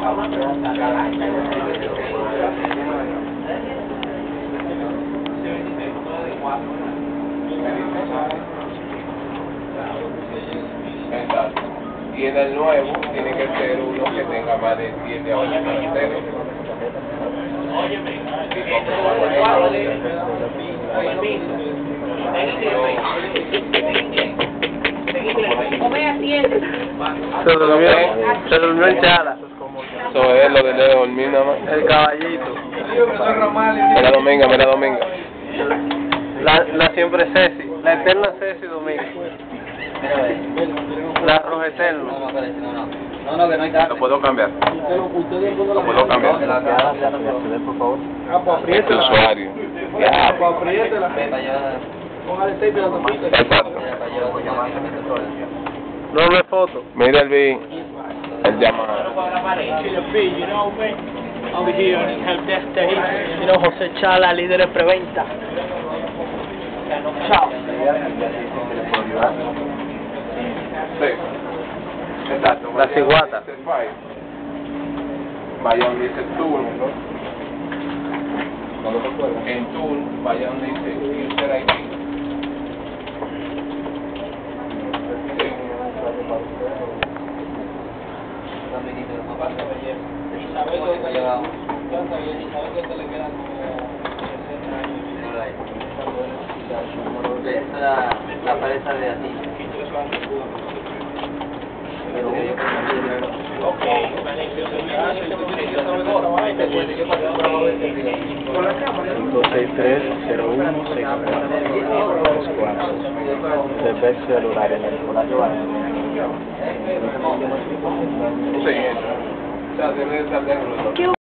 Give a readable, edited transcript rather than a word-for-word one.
Exacto. Y en el nuevo tiene que ser uno que tenga más de 7 a 8 caracteres. Se durmió en Chala. Eso es lo de dormir nada más. El caballito. Mira Dominga, mira Dominga. La siempre Ceci. La eterna Ceci Dominga. La roja eterna. No, que no hay carne. Lo puedo cambiar. Lo puedo cambiar. Por favor. Este usuario. Ya. Exacto. No me foto. Mira el llamado. Over here on Help Desk Day, José Chala, líder de preventa. Chao. Sí. Exacto. La ciguata. Vaya donde dice tool. En tool, vaya donde dice user ID. La pareja de así. Celular en el horario. Sí, eso. O sea, debe de estar dentro de